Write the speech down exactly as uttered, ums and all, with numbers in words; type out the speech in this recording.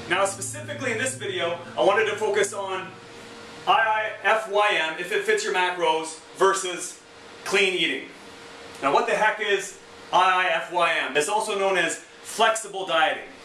Now specifically in this video, I wanted to focus on I I F Y M, if it fits your macros, versus clean eating. Now what the heck is I I F Y M? It's also known as flexible dieting.